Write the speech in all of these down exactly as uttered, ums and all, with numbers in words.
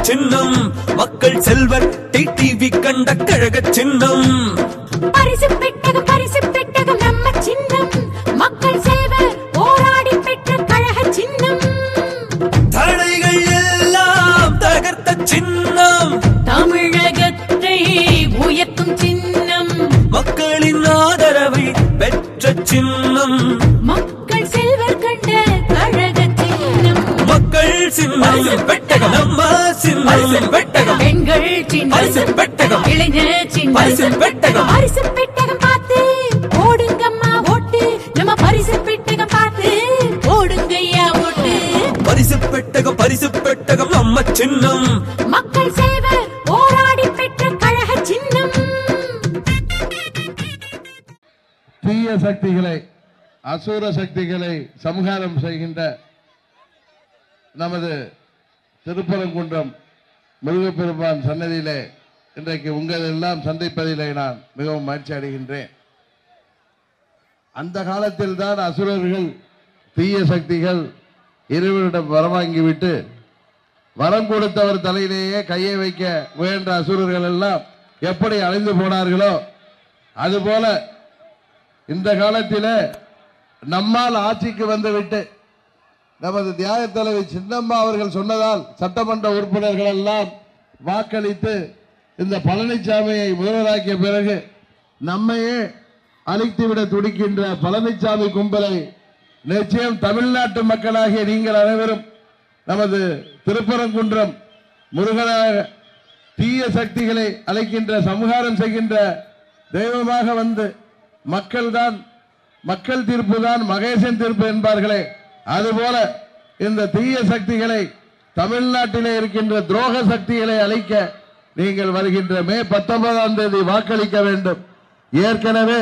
சின்னம் மக்கள் செல்வர் டிடிவி கண்ட கழக சின்னம் பரிசு பெட்டகம் பரிசு பெட்டகம் நம்ம சின்னம் மக்கள் செல்வர் போராடி பெற்ற கழக சின்னம் தடைகள் எல்லாம் தகர்த்த சின்னம் தமிழகத்தை உயர்த்தும் சின்னம் மக்களின் ஆதரவை பெற்ற சின்னம் மக்கள் செல்வர் கண்ட கழக சின்னம் மக்கள் சின்னம் பெட்டகம் நம்ம சின்னம் பெட்டகம் பெண்கள் சின்னம் பெட்டகம் இளைஞர் சின்னம் பெட்டகம் பரிசு பெட்டகம் பார்த்து ஓடுங்கம்மா ஓட்டு நம்ம பரிசு பெட்டகம் பார்த்து ஓடுங்கய்யா ஓட்டு பரிசு பெட்டகம் பரிசு பெட்டகம் நம்ம சின்னம் மக்கள் செல்வர் போராடி பெற்ற கழக சின்னம் தீய சக்திகளை அசூர சக்திகளை சம்ஹாரம் செய்கின்ற நமது திருப்பரங்குன்றம் முருகப்பெருமான் சன்னதியிலே இன்றைக்கு உங்கள் எல்லாம் சந்திப்பதிலே நான் மிகவும் மகிழ்ச்சி அடைகின்றேன். அந்த காலத்தில் தான் அசுரர்கள் தீய சக்திகள் இருவரிடம் வரவாங்கிவிட்டு வரம் கொடுத்தவர் தலையிலேயே கையை வைக்க முயன்ற அசுரர்கள் எல்லாம் எப்படி அழிந்து போனார்களோ அதுபோல இந்த காலத்திலே நம்மால் ஆட்சிக்கு வந்துவிட்டு நமது தியாக தலைவி சின்னம்மா அவர்கள் சொன்னதால் சட்டமன்ற உறுப்பினர்கள் எல்லாம் வாக்களித்து இந்த பழனிசாமியை முதல்வராக்கிய பிறகு நம்மையே அழித்துவிட துடிக்கின்ற பழனிசாமி கும்பலை நிச்சயம் தமிழ்நாட்டு மக்களாகிய நீங்கள் அனைவரும் நமது திருப்பரங்குன்றம் முருகனாக தீய சக்திகளை அழைக்கின்ற சம்ஹாரம் செய்கின்ற தெய்வமாக வந்து மக்கள் தான் மக்கள் தீர்ப்பு தான் மகேசன் தீர்ப்பு என்பார்களே அதுபோல இந்த தீய சக்திகளை தமிழ்நாட்டிலே இருக்கின்ற துரோக சக்திகளை அழிக்க நீங்கள் வருகின்ற மே பத்தொன்பதாம் தேதி வாக்களிக்க வேண்டும். ஏற்கனவே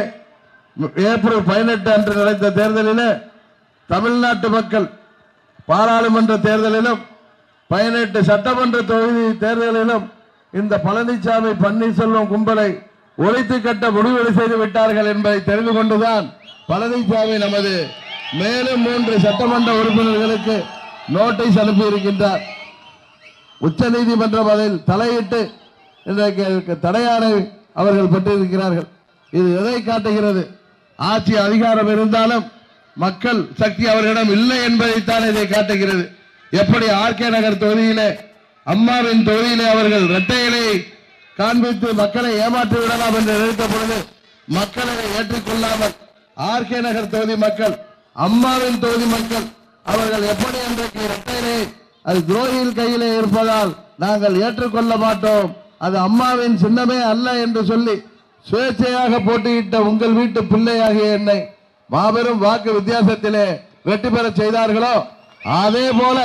ஏப்ரல் பதினெட்டு அன்று நடந்த தேர்தலில் தமிழ்நாட்டு மக்கள் பாராளுமன்ற தேர்தலிலும் பதினெட்டு சட்டமன்ற தொகுதி தேர்தலிலும் இந்த பழனிசாமி பன்னீர்செல்வம் கும்பலை ஒழித்து கட்ட முடிவு செய்து விட்டார்கள் என்பதை தெரிந்து கொண்டுதான் பழனிசாமி நமது மேலும் மூன்று சட்டமன்ற உறுப்பினர்களுக்கு நோட்டீஸ் அனுப்பி இருக்கின்றார். உச்ச நீதிமன்றம் அதில் தலையிட்டு இன்றைக்கு தடையாணை அவர்கள் பெற்றிருக்கிறார்கள். இது எதை காட்டுகிறது? ஆட்சி அதிகாரம் இருந்தாலும் மக்கள் சக்தி அவர்களிடம் இல்லை என்பதைத்தான் இதை காட்டுகிறது. எப்படி ஆர்கே நகர் தொகுதியிலே அம்மாவின் தொகுதியிலே அவர்கள் இரட்டைகளை காண்பித்து மக்களை ஏமாற்றி விடலாம் என்று நினைத்த பொழுது மக்களை ஏற்றுக்கொள்ளாமல் ஆர்கே நகர் தொகுதி மக்கள் அம்மாவின் தொகுதி மக்கள் அவர்கள் எப்படி இன்றைக்கு இரட்டையிலே அது துரோகியின் கையிலே இருப்பதால் நாங்கள் ஏற்றுக்கொள்ள மாட்டோம், அது அம்மாவின் சின்னமே அல்ல என்று சொல்லி சுயேட்சையாக போட்டியிட்ட உங்கள் வீட்டு பிள்ளையாகிய என்னை மாபெரும் வாக்கு வித்தியாசத்திலே வெற்றி பெற செய்தார்களோ அதே போல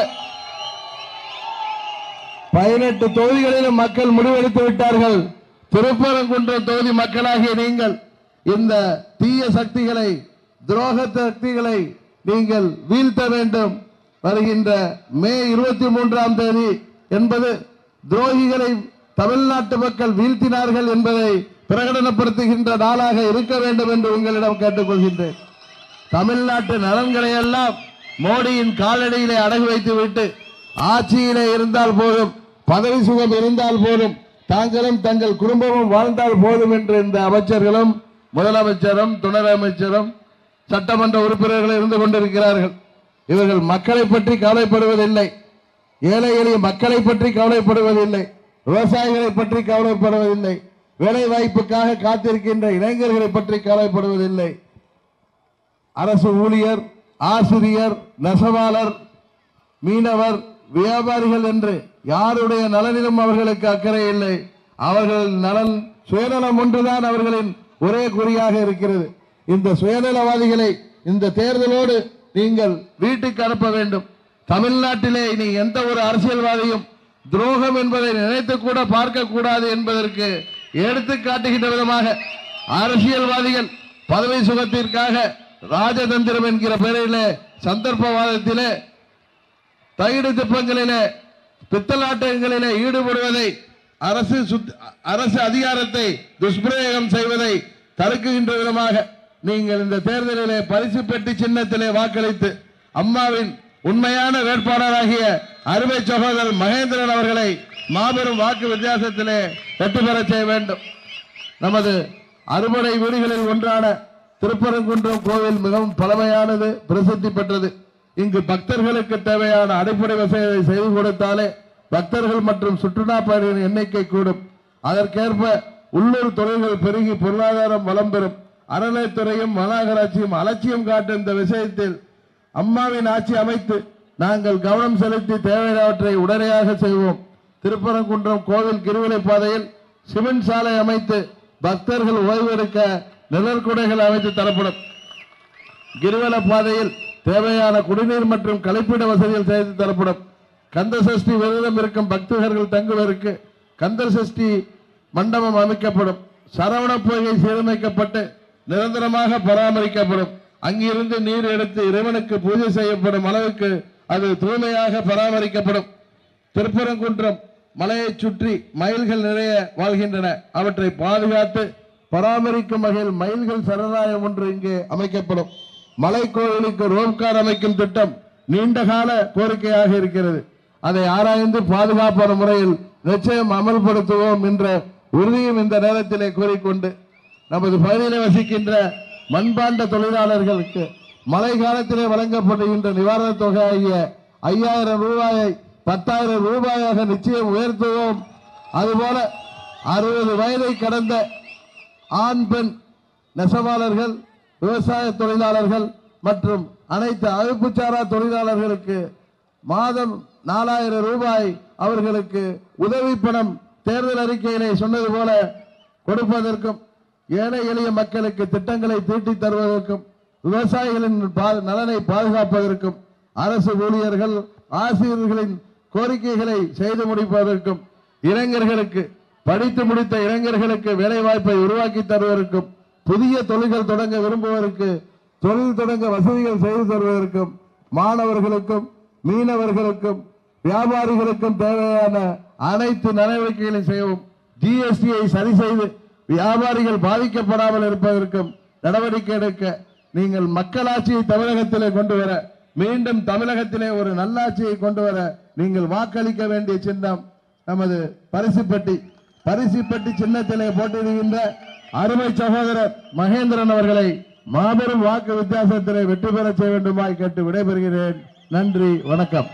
பதினெட்டு தொகுதிகளிலும் மக்கள் முடிவெடுத்து விட்டார்கள். திருப்பரங்குன்றம் தொகுதி மக்களாகிய நீங்கள் இந்த தீய சக்திகளை துரோக சக்திகளை நீங்கள் வீழ்த்த வேண்டும். வருகின்ற மே இருபத்தி மூன்றாம் தேதி என்பது துரோகிகளை தமிழ்நாட்டு மக்கள் வீழ்த்தினார்கள் என்பதை பிரகடனப்படுத்துகின்ற நாளாக இருக்க வேண்டும் என்று உங்களிடம் கேட்டுக்கொள்கின்றேன். தமிழ்நாட்டு நலன்களை எல்லாம் மோடியின் காலடியிலே அடகு வைத்துவிட்டு ஆட்சியிலே இருந்தால் போதும், பதவி சுகம் இருந்தால் போதும், தாங்களும் தங்கள் குடும்பமும் வாழ்ந்தால் போதும் என்று இந்த அமைச்சர்களும் முதலமைச்சரும் துணை அமைச்சரும் சட்டமன்ற உறுப்பினர்கள் இருந்து கொண்டிருக்கிறார்கள். இவர்கள் மக்களை பற்றி கவலைப்படுவதில்லை, ஏழை எளிய மக்களை பற்றி கவலைப்படுவதில்லை, விவசாயிகளை பற்றி கவலைப்படுவதில்லை, வேலை வாய்ப்புக்காக காத்திருக்கின்ற இளைஞர்களை பற்றி கவலைப்படுவதில்லை. அரசு ஊழியர், ஆசிரியர், நெசவாளர், மீனவர், வியாபாரிகள் என்று யாருடைய நலனிலும் அவர்களுக்கு அக்கறை இல்லை. அவர்கள் நலன் சுயநலம் ஒன்றுதான் அவர்களின் ஒரே குறியாக இருக்கிறது. இந்த சுயநலவாதிகளை இந்த தேர்தலோடு நீங்கள் வீட்டுக்கு அனுப்ப வேண்டும். தமிழ்நாட்டிலே இனி எந்த ஒரு அரசியல்வாதியும் துரோகம் என்பதை நினைத்து கூட பார்க்க கூடாது என்பதற்கு எடுத்து காட்டுகின்ற விதமாக அரசியல்வாதிகள் பதவி சுகத்திற்காக ராஜதந்திரம் என்கிற பெயரிலே சந்தர்ப்பவாதத்திலே தகிடு திப்பங்களிலே பித்தலாட்டங்களிலே ஈடுபடுவதை அரசு அரசு அதிகாரத்தை துஷ்பிரயோகம் செய்வதை தடுக்குகின்ற விதமாக நீங்கள் இந்த தேர்தலிலே பரிசு பெட்டி சின்னத்திலே வாக்களித்து அம்மாவின் உண்மையான வேட்பாளராகிய அருமை சகோதரர் மகேந்திரன் அவர்களை மாபெரும் வாக்கு வித்தியாசத்திலே வெற்றி பெற செய்ய வேண்டும். நமது அறுபடை வீடுகளில் ஒன்றான திருப்பரங்குன்றம் கோவில் மிகவும் பழமையானது, பிரசித்தி பெற்றது. இங்கு பக்தர்களுக்கு தேவையான அடிப்படை வசதிகளை செய்து கொடுத்தாலே பக்தர்கள் மற்றும் சுற்றுலா பயணிகளின் எண்ணிக்கை கூடும். அதற்கேற்ப உள்ளூர் தொழில்கள் பெருகி பொருளாதாரம் வளம் பெறும். அறநிலைத்துறையும் மாநகராட்சியும் அலட்சியம் காட்டும் இந்த விஷயத்தில் அம்மாவின் ஆட்சி அமைத்து நாங்கள் கவனம் செலுத்தி தேவையானவற்றை உடனடியாக செய்வோம். திருப்பரங்குன்றம் கோவில் கிருவிலை பாதையில் சிமெண்ட் சாலை அமைத்து பக்தர்கள் ஓய்வெடுக்க நிழற்குடைகள் அமைத்து தரப்படும். கிருவல பாதையில் தேவையான குடிநீர் மற்றும் கழிப்பிட வசதிகள் செய்து தரப்படும். கந்த சஷ்டி விரதம் இருக்கும் பக்தர்கள் தங்குவதற்கு கந்த சஷ்டி மண்டபம் அமைக்கப்படும். சரவண பொய்கை சீரமைக்கப்பட்டு நிரந்தரமாக பராமரிக்கப்படும். அங்கிருந்து நீர் எடுத்து இறைவனுக்கு பூஜை செய்யப்படும் அளவுக்கு அது தூய்மையாக பராமரிக்கப்படும். திருப்பரங்குன்றம் மலையை சுற்றி மயில்கள் நிறைய வாழ்கின்றன. அவற்றை பாதுகாத்து பராமரிக்கும் வகையில் மயில்கள் சரணாலயம் ஒன்று இங்கே அமைக்கப்படும். மலை கோவிலுக்கு ரோப்கார் அமைக்கும் திட்டம் நீண்ட கால கோரிக்கையாக இருக்கிறது. அதை ஆராய்ந்து பாதுகாப்பான முறையில் நிச்சயம் அமல்படுத்துவோம் என்ற உறுதியும் இந்த நேரத்திலே கூறிக்கொண்டு நமது பகுதியில் வசிக்கின்ற மண்பாண்ட தொழிலாளர்களுக்கு மழை காலத்திலே வழங்கப்படுகின்ற நிவாரணத் தொகை ஆகிய ஐயாயிரம் ரூபாயை பத்தாயிரம் ரூபாயாக நிச்சயம் உயர்த்துவோம். அதுபோல அறுபது வயதை கடந்த ஆண் பெண் நெசவாளர்கள், விவசாய தொழிலாளர்கள் மற்றும் அனைத்து அழுப்புச்சாரா தொழிலாளர்களுக்கு மாதம் நாலாயிரம் ரூபாய் அவர்களுக்கு உதவி பணம் தேர்தல் அறிக்கையிலே சொன்னது போல கொடுப்பதற்கும், ஏழை எளிய மக்களுக்கு திட்டங்களை தீட்டி தருவதற்கும், விவசாயிகளின் நலனை பாதுகாப்பதற்கும், அரசு ஊழியர்கள் ஆசிரியர்களின் கோரிக்கைகளை செய்து முடிப்பதற்கும், இளைஞர்களுக்கு படித்து முடித்த இளைஞர்களுக்கு வேலை வாய்ப்பை உருவாக்கி தருவதற்கும், புதிய தொழில்கள் தொடங்க விரும்புவதற்கு தொழில் தொடங்க வசதிகள் செய்து தருவதற்கும், மாணவர்களுக்கும் மீனவர்களுக்கும் வியாபாரிகளுக்கும் தேவையான அனைத்து நடவடிக்கைகளை செய்யவும், ஜிஎஸ்டியை சரி செய்து வியாபாரிகள் பாதிக்கப்படாமல் இருப்பதற்கும் நடவடிக்கை எடுக்க நீங்கள் மக்களாட்சியை தமிழகத்திலே கொண்டு வர, மீண்டும் தமிழகத்திலே ஒரு நல்லாட்சியை கொண்டு வர நீங்கள் வாக்களிக்க வேண்டிய சின்னம் நமது பரிசுப்பட்டி. பரிசுப்பட்டி சின்னத்திலே போட்டியிடுகின்ற அருமை சகோதரர் மகேந்திரன் அவர்களை மாபெரும் வாக்கு வித்தியாசத்திலே வெற்றி பெற செய்ய வேண்டுமாய் கேட்டு விடைபெறுகிறேன். நன்றி, வணக்கம்.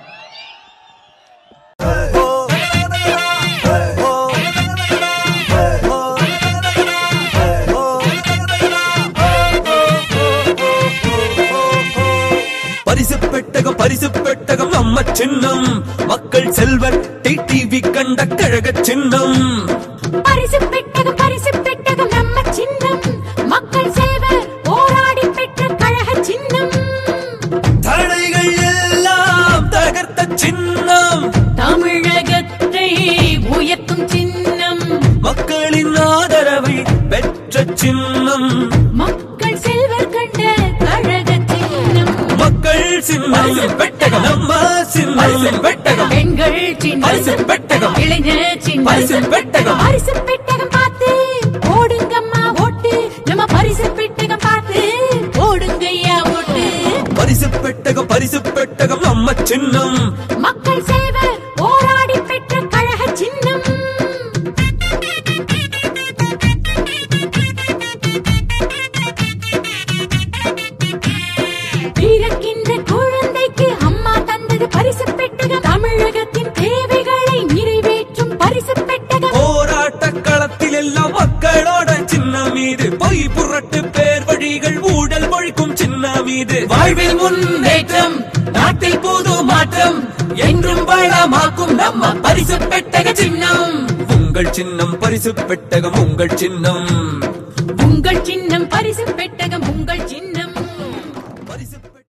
பரிசு பெட்டகம் பரிசு பெட்டகம் நம்ம சின்னம், மக்கள் செல்வர் டிவி கண்ட கழக சின்னம். பரிசு பெட்டகம் பரிசு பெட்டகம் நம்ம சின்னம், மக்கள் செல்வர் போராடி பெற்ற கழக சின்னம். தடைகள் எல்லாம் தகர்த்த சின்னம், தமிழகத்தை உயர்த்தும் சின்னம், மக்களின் ஆதரவை பெற்ற சின்னம், மக்கள் செல்வர் கண்ட கழக சின்னம். மக்கள் சின்னம் பெட்டகம் நம்ம சின்னம் பெட்டகம், பெண்கள் சின்னம் பரிசு பெட்டகம், இளைஞர் சின்னம் பரிசு பெட்டகம். பரிசு பெட்டகம் பார்த்து ஓடுங்கம்மா ஓட்டு, நம்ம பரிசு பெட்டகம் பார்த்து ஓடுங்கய்யா ஓட்டு. பரிசு பெட்டகம் பரிசு பெட்டகம் நம்ம சின்னம், மக்கள் செல்வர் போராடி பெற்ற கழக சின்னம். பிறக்கின்ற குழந்தைக்கு அம்மா தந்தது பரிசு பெட்டகம், தமிழகத்தின் தேவைகளை நிறைவேற்றும் பரிசு பெட்டகம். போராட்ட களத்தில் எல்லாம் மக்களோட சின்ன மீது பொய் புரட்டு பேர் வழிகள் ஊழல் ஒழிக்கும் சின்ன மீது வாழ்வில் முன்னேற்றம், நாட்டில் புது மாற்றம் என்றும் வளமாக்கும் நம்ம பரிசு பெட்டக சின்னம். உங்கள் சின்னம் பரிசு பெட்டகம் உங்கள் சின்னம், உங்கள் சின்னம் பரிசு பெட்டகம் உங்கள் சின்னம்.